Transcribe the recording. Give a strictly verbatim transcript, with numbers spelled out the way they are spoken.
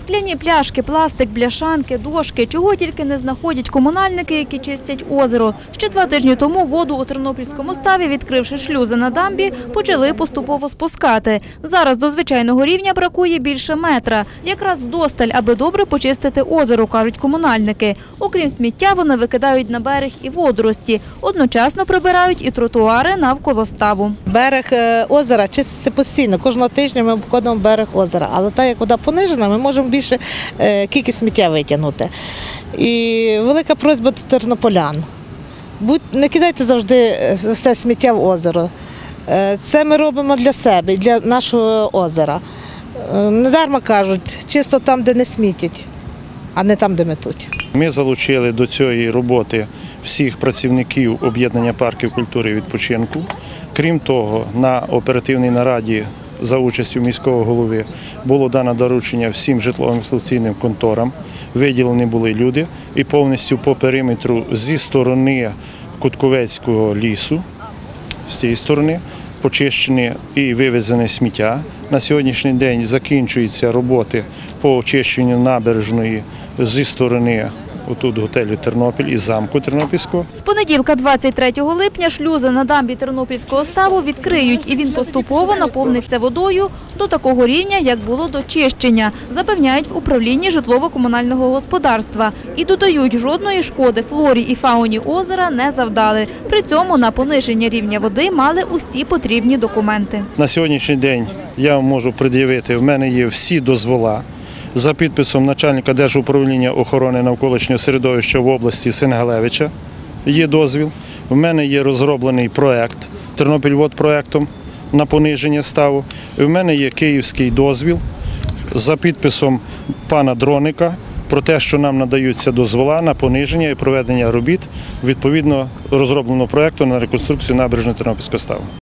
Скляні пляшки, пластик, бляшанки, дошки – чого тільки не знаходять комунальники, які чистять озеро. Ще два тижні тому воду у Тернопільському ставі, відкривши шлюзи на дамбі, почали поступово спускати. Зараз до звичайного рівня бракує більше метра. Якраз вдосталь, аби добре почистити озеро, кажуть комунальники. Окрім сміття, вони викидають на берег і водорості. Одночасно прибирають і тротуари навколо ставу. Берег озера чиститься постійно. Кожного тижня ми обходимо берег озера. Але так як вода понижена, ми можемо більше кількість сміття витягнути. І велика просьба до тернополян. Не кидайте завжди все сміття в озеро. Це ми робимо для себе, для нашого озера. Недарма кажуть, чисто там, де не смітять, а не там, де метуть. Ми залучили до цієї роботи всіх працівників об'єднання парків культури і відпочинку. Крім того, на оперативній нараді за участю міського голови було дано доручення всім житлово-експлуатаційним конторам. Виділені були люди і повністю по периметру зі сторони Кутковецького лісу, з цієї сторони, почищені і вивезене сміття. На сьогоднішній день закінчуються роботи по очищенню набережної зі сторони отут готелю «Тернопіль» і замку Тернопільського. З понеділка, двадцять третього липня, шлюзи на дамбі Тернопільського ставу відкриють, і він поступово наповниться водою до такого рівня, як було до чищення, запевняють в управлінні житлово-комунального господарства. І додають, жодної шкоди флорі і фауні озера не завдали. При цьому на пониження рівня води мали усі потрібні документи. На сьогоднішній день я можу пред'явити, в мене є всі дозвола. За підписом начальника Держуправління охорони навколишнього середовища в області Сенгалевича є дозвіл. У мене є розроблений проєкт Тернопільводпроектом на пониження ставу. І в мене є київський дозвіл за підписом пана Дроника про те, що нам надаються дозвола на пониження і проведення робіт відповідно розробленого проєкту на реконструкцію набережної Тернопільського ставу.